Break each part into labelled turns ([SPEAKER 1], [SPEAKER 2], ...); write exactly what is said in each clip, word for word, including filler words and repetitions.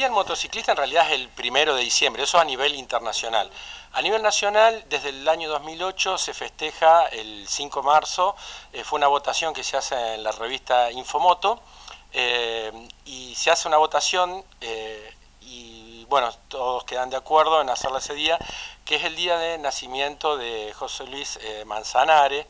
[SPEAKER 1] Día del Motociclista en realidad es el primero de diciembre, eso a nivel internacional. A nivel nacional, desde el año dos mil ocho se festeja el cinco de marzo, eh, fue una votación que se hace en la revista Infomoto, eh, y se hace una votación, eh, y bueno, todos quedan de acuerdo en hacerla ese día, que es el día de nacimiento de José Luis eh, Manzanares,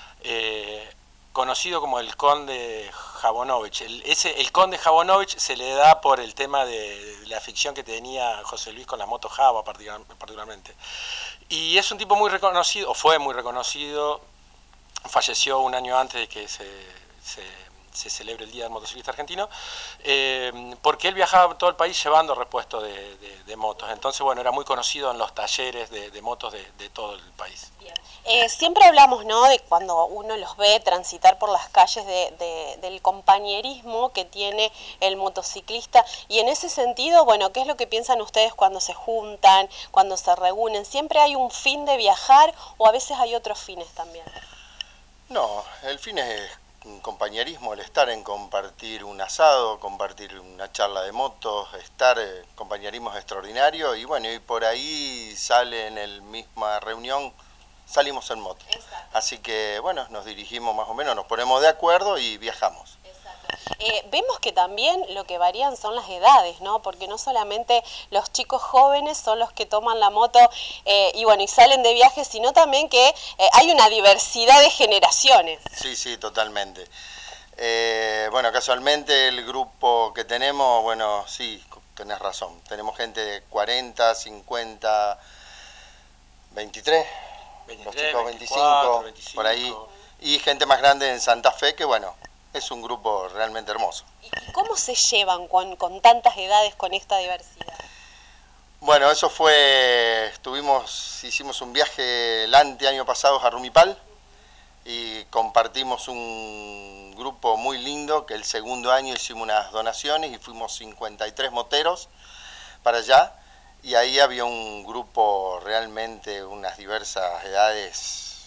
[SPEAKER 1] eh, conocido como el Conde Javonovich. El, ese, el Conde Javonovich se le da por el tema de, de la afición que tenía José Luis con las motos Java particularmente. Y es un tipo muy reconocido, o fue muy reconocido, falleció un año antes de que se, se, se celebre el Día del Motociclista Argentino, eh, porque él viajaba por todo el país llevando repuestos de, de, de motos. Entonces, bueno, era muy conocido en los talleres de, de motos de, de todo el país.
[SPEAKER 2] Bien. Eh, siempre hablamos, ¿no?, de cuando uno los ve transitar por las calles de, de, del compañerismo que tiene el motociclista, y en ese sentido, bueno, ¿qué es lo que piensan ustedes cuando se juntan, cuando se reúnen? ¿Siempre hay un fin de viajar o a veces hay otros fines también?
[SPEAKER 3] No, el fin es un compañerismo, el estar en compartir un asado, compartir una charla de motos, estar, eh, compañerismo es extraordinario, y bueno, y por ahí sale en la misma reunión, salimos en moto.
[SPEAKER 2] Exacto.
[SPEAKER 3] Así que bueno, nos dirigimos más o menos, nos ponemos de acuerdo y viajamos.
[SPEAKER 2] Eh, vemos que también lo que varían son las edades, ¿no? Porque no solamente los chicos jóvenes son los que toman la moto eh, y bueno, y salen de viaje, sino también que eh, hay una diversidad de generaciones.
[SPEAKER 3] Sí, sí, totalmente. Eh, bueno, casualmente el grupo que tenemos, bueno, sí, tenés razón. Tenemos gente de cuarenta, cincuenta, veintitrés, los chicos veinticinco, veinticinco, por ahí. Y gente más grande en Santa Fe, que bueno, es un grupo realmente hermoso.
[SPEAKER 2] ¿Y cómo se llevan con, con tantas edades, con esta diversidad?
[SPEAKER 3] Bueno, eso fue, estuvimos, hicimos un viaje el ante año pasado a Rumipal y compartimos un grupo muy lindo, que el segundo año hicimos unas donaciones y fuimos cincuenta y tres moteros para allá, y ahí había un grupo realmente, unas diversas edades,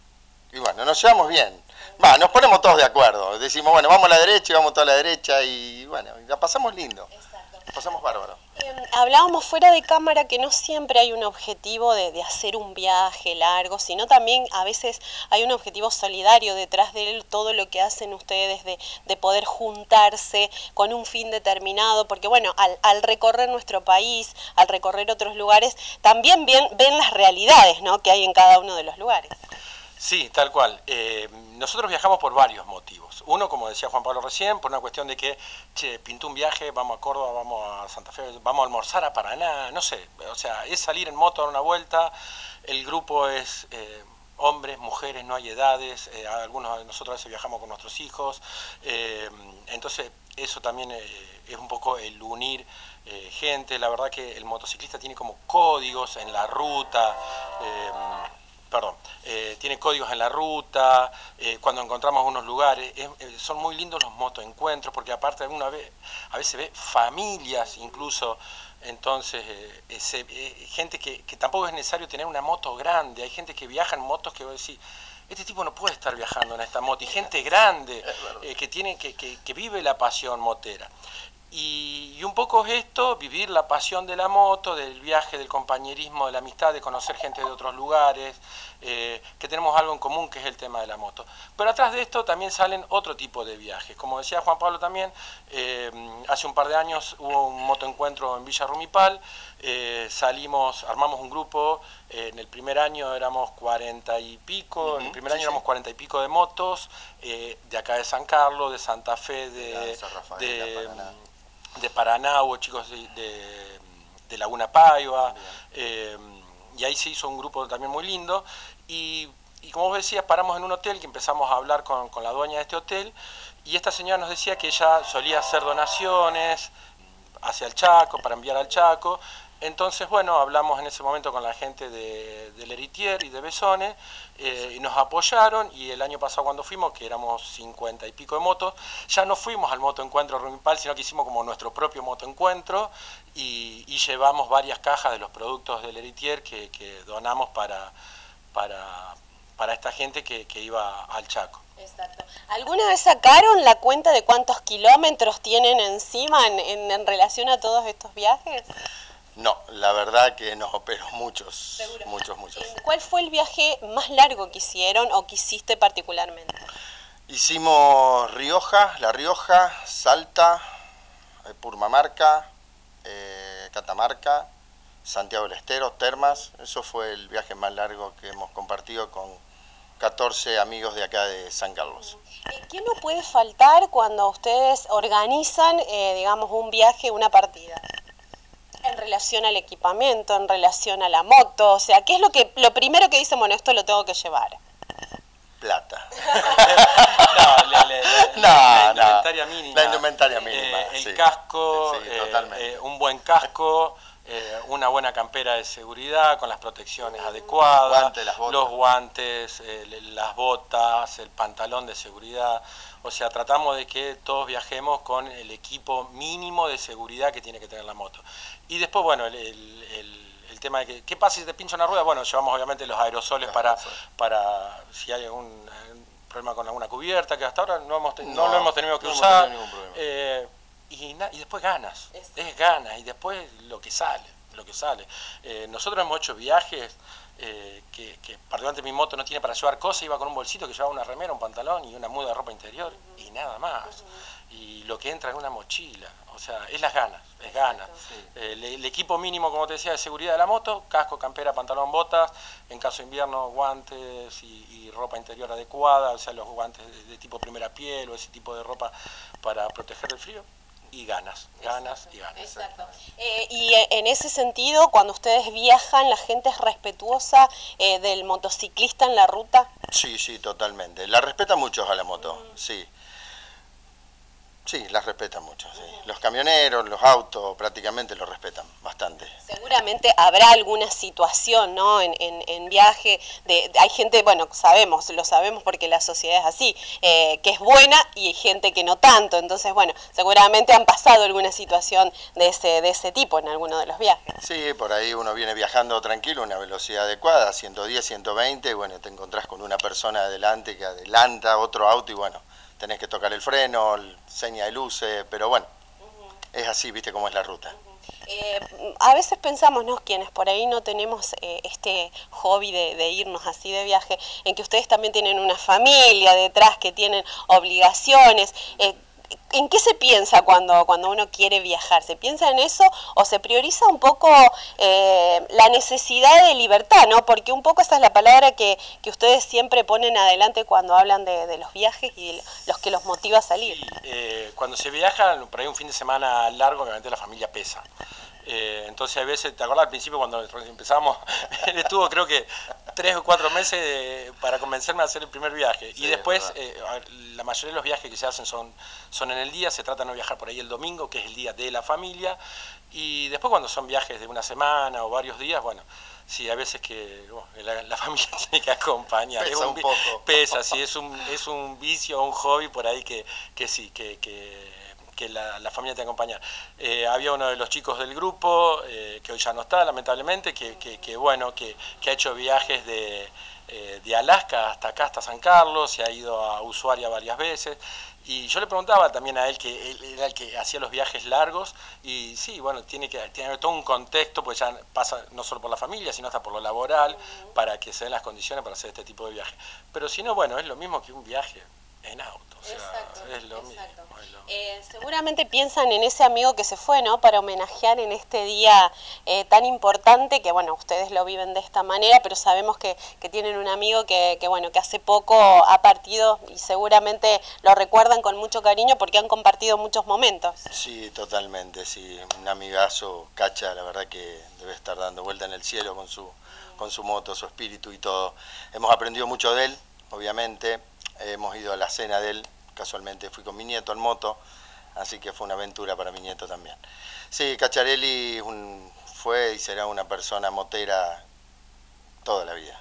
[SPEAKER 3] y bueno, nos llevamos bien. Va, nos ponemos todos de acuerdo, decimos, bueno, vamos a la derecha y vamos toda a la derecha, y bueno, la pasamos lindo.
[SPEAKER 2] Exacto.
[SPEAKER 3] La pasamos bárbaro.
[SPEAKER 2] Eh, hablábamos fuera de cámara que no siempre hay un objetivo de, de hacer un viaje largo, sino también a veces hay un objetivo solidario detrás de todo lo que hacen ustedes, de, de poder juntarse con un fin determinado, porque bueno, al, al recorrer nuestro país, al recorrer otros lugares, también ven, ven las realidades, ¿no?, que hay en cada uno de los lugares.
[SPEAKER 1] Sí, tal cual. Eh, nosotros viajamos por varios motivos. Uno, como decía Juan Pablo recién, por una cuestión de que, che, pintó un viaje, vamos a Córdoba, vamos a Santa Fe, vamos a almorzar a Paraná, no sé. O sea, es salir en moto a dar una vuelta. El grupo es eh, hombres, mujeres, no hay edades. Eh, algunos de nosotros a veces viajamos con nuestros hijos. Eh, entonces, eso también eh, es un poco el unir eh, gente. La verdad que el motociclista tiene como códigos en la ruta. Eh, Perdón, eh, tiene códigos en la ruta, eh, cuando encontramos unos lugares, eh, eh, son muy lindos los motoencuentros, porque aparte alguna vez, a veces ve familias incluso, entonces, eh, ese, eh, gente que, que tampoco es necesario tener una moto grande, hay gente que viaja en motos que vos decís, este tipo no puede estar viajando en esta moto, y gente grande eh, que, tiene, que, que, que vive la pasión motera. Y, y un poco es esto, vivir la pasión de la moto, del viaje, del compañerismo, de la amistad, de conocer gente de otros lugares, eh, que tenemos algo en común, que es el tema de la moto. Pero atrás de esto también salen otro tipo de viajes. Como decía Juan Pablo también, eh, hace un par de años hubo un motoencuentro en Villa Rumipal, eh, salimos, armamos un grupo, eh, en el primer año éramos cuarenta y pico, uh-huh, en el primer sí, año sí. éramos cuarenta y pico de motos, eh, de acá de San Carlos, de Santa Fe, de... de de Paraná, hubo chicos de, de, de Laguna Paiva, eh, y ahí se hizo un grupo también muy lindo, y, y como vos decías, paramos en un hotel, que empezamos a hablar con, con la dueña de este hotel, y esta señora nos decía que ella solía hacer donaciones hacia el Chaco, para enviar al Chaco. Entonces, bueno, hablamos en ese momento con la gente de, de Leritier y de Besone, eh, y nos apoyaron, y el año pasado cuando fuimos, que éramos cincuenta y pico de motos, ya no fuimos al motoencuentro Rumipal, sino que hicimos como nuestro propio motoencuentro, y, y llevamos varias cajas de los productos de Leritier que, que donamos para, para, para esta gente que, que iba al Chaco.
[SPEAKER 2] Exacto. ¿Alguna vez sacaron la cuenta de cuántos kilómetros tienen encima en, en, en relación a todos estos viajes?
[SPEAKER 3] No, la verdad que no, pero muchos,
[SPEAKER 2] ¿Seguro?
[SPEAKER 3] muchos, muchos.
[SPEAKER 2] ¿Cuál fue el viaje más largo que hicieron o que hiciste particularmente?
[SPEAKER 3] Hicimos Rioja, La Rioja, Salta, eh, Purmamarca, eh, Catamarca, Santiago del Estero, Termas. Eso fue el viaje más largo que hemos compartido con catorce amigos de acá de San Carlos.
[SPEAKER 2] ¿Qué no puede faltar cuando ustedes organizan, eh, digamos, un viaje, una partida? En relación al equipamiento, en relación a la moto, o sea, ¿qué es lo que lo primero que dicen, bueno, esto lo tengo que llevar?
[SPEAKER 3] Plata.
[SPEAKER 1] no, la, la, la,
[SPEAKER 3] no,
[SPEAKER 1] la indumentaria
[SPEAKER 3] no.
[SPEAKER 1] mínima.
[SPEAKER 3] La indumentaria mínima.
[SPEAKER 1] Eh, el
[SPEAKER 3] sí.
[SPEAKER 1] casco,
[SPEAKER 3] sí,
[SPEAKER 1] eh,
[SPEAKER 3] totalmente.
[SPEAKER 1] eh, un buen casco, eh, una buena campera de seguridad con las protecciones adecuadas,
[SPEAKER 3] Guante, las botas.
[SPEAKER 1] los guantes, eh, las botas, el pantalón de seguridad. O sea, tratamos de que todos viajemos con el equipo mínimo de seguridad que tiene que tener la moto. Y después, bueno, el, el, el, el tema de que, ¿qué pasa si te pincha una rueda? Bueno, llevamos obviamente los aerosoles para, para si hay algún problema con alguna cubierta, que hasta ahora no, hemos no, no lo hemos tenido que
[SPEAKER 3] no
[SPEAKER 1] usar.
[SPEAKER 3] Hemos tenido ningún problema.
[SPEAKER 1] Eh, y, na, y después ganas, es, es ganas, y después lo que sale, lo que sale. Eh, nosotros hemos hecho viajes eh, que, que particularmente mi moto no tiene para llevar cosas, iba con un bolsito que llevaba una remera, un pantalón y una muda de ropa interior, uh-huh. y nada más. Uh-huh. Y lo que entra en una mochila, o sea, es las ganas, es ganas. Sí. Eh, el, el equipo mínimo, como te decía, de seguridad de la moto, casco, campera, pantalón, botas, en caso de invierno, guantes y, y ropa interior adecuada, o sea, los guantes de, de tipo primera piel o ese tipo de ropa para proteger del frío. Y ganas, ganas
[SPEAKER 2] Exacto,
[SPEAKER 1] y ganas.
[SPEAKER 2] Exacto. Eh, y en ese sentido, cuando ustedes viajan, ¿la gente es respetuosa eh, del motociclista en la ruta?
[SPEAKER 3] Sí, sí, totalmente. La respeta mucho a la moto, mm. sí. Sí, las respetan mucho, sí. Los camioneros, los autos, prácticamente los respetan bastante.
[SPEAKER 2] Seguramente habrá alguna situación, ¿no? En, en, en viaje, de, de, hay gente, bueno, sabemos, lo sabemos porque la sociedad es así, eh, que es buena y hay gente que no tanto. Entonces, bueno, seguramente han pasado alguna situación de ese, de ese tipo en alguno de los viajes.
[SPEAKER 3] Sí, por ahí uno viene viajando tranquilo, una velocidad adecuada, ciento diez, ciento veinte, y bueno, te encontrás con una persona adelante que adelanta otro auto y bueno, tenés que tocar el freno, seña de luces, pero bueno, uh-huh. es así, viste cómo es la ruta.
[SPEAKER 2] Uh-huh. eh, a veces pensamos, ¿no? Quienes por ahí no tenemos eh, este hobby de, de irnos así de viaje, en que ustedes también tienen una familia detrás, que tienen obligaciones. Eh, ¿En qué se piensa cuando, cuando uno quiere viajar? ¿Se piensa en eso o se prioriza un poco eh, la necesidad de libertad, ¿no? Porque un poco esa es la palabra que, que ustedes siempre ponen adelante cuando hablan de, de los viajes y los que los motiva a salir.
[SPEAKER 1] Sí, eh, cuando se viaja, por ahí un fin de semana largo, obviamente la familia pesa. Eh, entonces a veces, ¿te acordás al principio cuando empezamos? Él estuvo creo que tres o cuatro meses de, para convencerme a hacer el primer viaje. Sí, y después, eh, la mayoría de los viajes que se hacen son, son en el día, se trata de no viajar por ahí el domingo, que es el día de la familia. Y después cuando son viajes de una semana o varios días, bueno, sí, a veces que bueno, la, la familia tiene que acompañar.
[SPEAKER 3] Pesa
[SPEAKER 1] es un,
[SPEAKER 3] un poco.
[SPEAKER 1] Pesa, sí, es un, es un vicio, un hobby por ahí que, que sí, que... que que la, la familia te acompaña. Eh, había uno de los chicos del grupo, eh, que hoy ya no está, lamentablemente, que, que, que bueno, que, que ha hecho viajes de, eh, de Alaska hasta acá, hasta San Carlos, se ha ido a Ushuaia varias veces, y yo le preguntaba también a él, que él era el que hacía los viajes largos, y sí, bueno, tiene que tiene todo un contexto, pues ya pasa no solo por la familia, sino hasta por lo laboral, para que se den las condiciones para hacer este tipo de viaje. Pero si no, bueno, es lo mismo que un viaje en auto. O sea,
[SPEAKER 2] exacto,
[SPEAKER 1] es lo
[SPEAKER 2] exacto.
[SPEAKER 1] mismo. Es lo...
[SPEAKER 2] Eh, seguramente piensan en ese amigo que se fue, ¿no? Para homenajear en este día eh, tan importante, que bueno, ustedes lo viven de esta manera, pero sabemos que, que tienen un amigo que, que bueno, que hace poco ha partido y seguramente lo recuerdan con mucho cariño porque han compartido muchos momentos.
[SPEAKER 3] Sí, totalmente, sí. Un amigazo, Cacha, la verdad que debe estar dando vuelta en el cielo con su, con su moto, su espíritu y todo. Hemos aprendido mucho de él, obviamente. Hemos ido a la cena de él, casualmente fui con mi nieto en moto, así que fue una aventura para mi nieto también. Sí, Cacciarelli un, fue y será una persona motera toda la vida.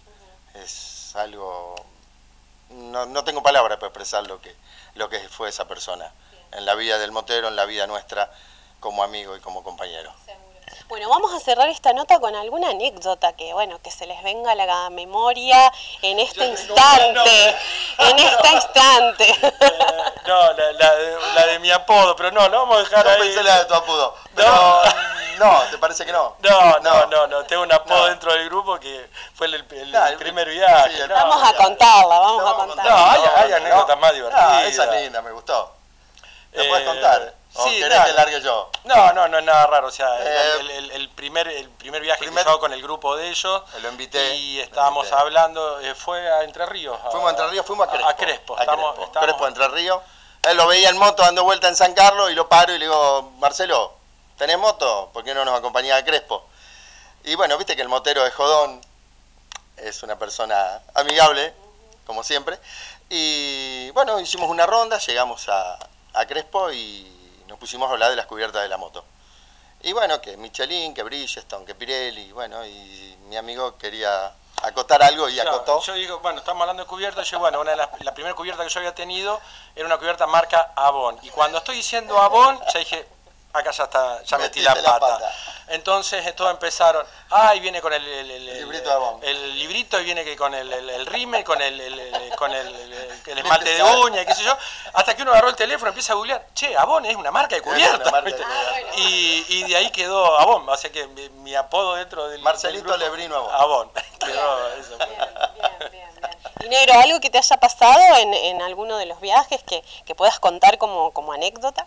[SPEAKER 3] Es algo... No, no tengo palabras para expresar lo que, lo que fue esa persona en la vida del motero, en la vida nuestra, como amigo y como compañero.
[SPEAKER 2] Bueno, vamos a cerrar esta nota con alguna anécdota que, bueno, que se les venga a la memoria en este instante. en este instante.
[SPEAKER 1] Eh, no, la, la, de, la de mi apodo, pero no, lo vamos a dejar
[SPEAKER 3] No
[SPEAKER 1] ahí.
[SPEAKER 3] pensé la de tu apodo. Pero,
[SPEAKER 1] No.
[SPEAKER 3] no, ¿te parece que no?
[SPEAKER 1] No, no, no, no, tengo un apodo
[SPEAKER 3] No.
[SPEAKER 1] dentro del grupo que fue el, el,
[SPEAKER 3] No,
[SPEAKER 1] el
[SPEAKER 3] el-
[SPEAKER 1] primer viaje.
[SPEAKER 3] sí, el-
[SPEAKER 1] no,
[SPEAKER 2] Vamos a
[SPEAKER 1] ya.
[SPEAKER 2] contarla, vamos
[SPEAKER 3] No,
[SPEAKER 2] a contarla.
[SPEAKER 1] No, hay- hay
[SPEAKER 3] no,
[SPEAKER 1] anécdotas más divertidas.
[SPEAKER 3] Ah, esa es linda, me gustó. ¿Me
[SPEAKER 1] Eh,
[SPEAKER 3] puedes contar? ¿O
[SPEAKER 1] sí,
[SPEAKER 3] querés
[SPEAKER 1] dale.
[SPEAKER 3] que largue yo?
[SPEAKER 1] No, no, no es nada raro, o sea,
[SPEAKER 3] Eh,
[SPEAKER 1] el, el- el primer, el primer viaje
[SPEAKER 3] primer-
[SPEAKER 1] que yo hago con el grupo de ellos,
[SPEAKER 3] Lo invité.
[SPEAKER 1] y
[SPEAKER 3] lo
[SPEAKER 1] estábamos
[SPEAKER 3] invité.
[SPEAKER 1] hablando, eh, fue a Entre Ríos. a-
[SPEAKER 3] Fuimos a Entre Ríos, fuimos a Crespo.
[SPEAKER 1] A Crespo,
[SPEAKER 3] a
[SPEAKER 1] estamos,
[SPEAKER 3] Crespo.
[SPEAKER 1] estamos-
[SPEAKER 3] Crespo, Entre Ríos. Él lo veía en moto dando vuelta en San Carlos y lo paro y le digo, Marcelo, ¿tenés moto? ¿Por qué no nos acompañás a Crespo? Y bueno, viste que el motero es jodón, es una persona amigable, como siempre. Y bueno, hicimos una ronda, llegamos a, a Crespo y nos pusimos a hablar de las cubiertas de la moto. Y bueno, que Michelin, que Bridgestone, que Pirelli, bueno, y mi amigo quería acotar algo y
[SPEAKER 1] Claro,
[SPEAKER 3] acotó.
[SPEAKER 1] yo digo, bueno, estamos hablando de cubierta, yo, bueno, una de las, la primera cubierta que yo había tenido era una cubierta marca Avon. Y cuando estoy diciendo Avon, ya dije, acá ya está, ya metí la
[SPEAKER 3] Metiste
[SPEAKER 1] pata.
[SPEAKER 3] la pata.
[SPEAKER 1] Entonces eh, todos empezaron, ah, y viene con el, el, el-
[SPEAKER 3] El librito de Avon.
[SPEAKER 1] el librito y viene que con el, el, el rímel, con el, el- el- con el, el- el esmalte de
[SPEAKER 3] Viste,
[SPEAKER 1] uña, y qué sé yo, hasta que uno agarró el teléfono, empieza a googlear, che, Avon es una marca de cubierta.
[SPEAKER 3] marca de
[SPEAKER 1] ¿viste?
[SPEAKER 3] cubierta.
[SPEAKER 1] Y, y de ahí quedó Avon, o sea que mi, mi apodo dentro del
[SPEAKER 3] Marcelito
[SPEAKER 1] del grupo,
[SPEAKER 3] Lebrino Avon.
[SPEAKER 1] Avon. Quedó eso.
[SPEAKER 2] Bien, bien, bien, bien. Y Negro, ¿algo que te haya pasado en, en alguno de los viajes que, que puedas contar como, como anécdota?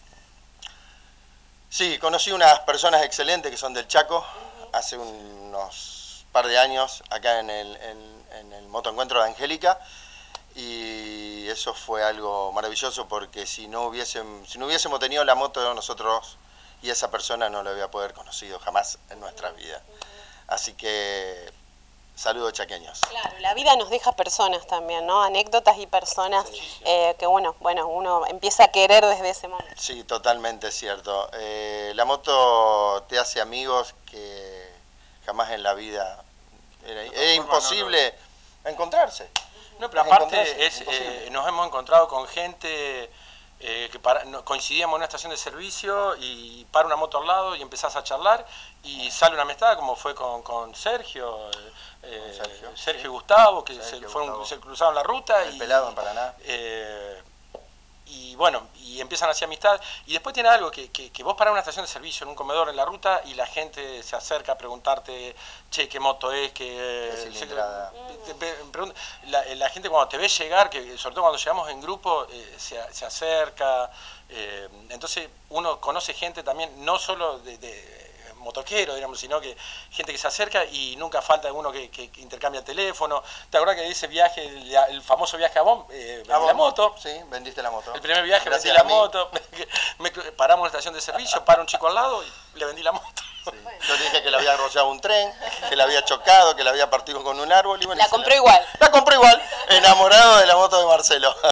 [SPEAKER 3] Sí, conocí unas personas excelentes que son del Chaco hace unos par de años acá en el, en, en el motoencuentro de Angélica y eso fue algo maravilloso porque si no hubiésemos, si no hubiésemos tenido la moto nosotros y esa persona no lo había poder conocido jamás en nuestra vida. Así que saludos chaqueños.
[SPEAKER 2] Claro, la vida nos deja personas también, ¿no? Anécdotas y personas eh, que, bueno, bueno, uno empieza a querer desde ese momento.
[SPEAKER 3] Sí, totalmente cierto. Eh, la moto te hace amigos que jamás en la vida era, es imposible encontrarse.
[SPEAKER 1] No, pero
[SPEAKER 3] Es
[SPEAKER 1] aparte
[SPEAKER 3] encontrarse,
[SPEAKER 1] es,
[SPEAKER 3] imposible.
[SPEAKER 1] eh, nos hemos encontrado con gente eh, que para, no- coincidíamos en una estación de servicio y para una moto al lado y empezás a charlar y sale una amistad como fue con, con Sergio, eh,
[SPEAKER 3] Sergio,
[SPEAKER 1] Sergio
[SPEAKER 3] sí.
[SPEAKER 1] y Gustavo, que
[SPEAKER 3] Sergio,
[SPEAKER 1] se, fueron,
[SPEAKER 3] Gustavo.
[SPEAKER 1] se cruzaron la ruta.
[SPEAKER 3] El
[SPEAKER 1] y,
[SPEAKER 3] pelado en Paraná.
[SPEAKER 1] eh, y bueno, y empiezan así amistad. Y después tiene algo que, que, que vos parás en una estación de servicio, en un comedor en la ruta, y la gente se acerca a preguntarte, che, qué moto es, que
[SPEAKER 3] Qué cilindrada.
[SPEAKER 1] te pe- pregunta- la, la gente cuando te ve llegar, que sobre todo cuando llegamos en grupo, eh, se, se acerca. eh, entonces uno conoce gente también, no solo de, de motoquero, digamos, sino que gente que se acerca y nunca falta uno que, que- que intercambia teléfono. ¿Te acuerdas que dice viaje, el, el famoso viaje a Bonn? Eh, vendí
[SPEAKER 3] ¿A vos?
[SPEAKER 1] la moto.
[SPEAKER 3] Sí, vendiste la moto.
[SPEAKER 1] El primer viaje
[SPEAKER 3] Gracias
[SPEAKER 1] vendí la
[SPEAKER 3] a mí.
[SPEAKER 1] moto, me, paramos en la estación de servicio, para un chico al lado y le vendí la moto.
[SPEAKER 3] Sí. Yo le dije que le había arrollado un tren, que le había chocado, que le había partido con un árbol. Y bueno,
[SPEAKER 2] La
[SPEAKER 3] se
[SPEAKER 2] compró igual.
[SPEAKER 3] La compró igual, enamorado de la moto de Marcelo.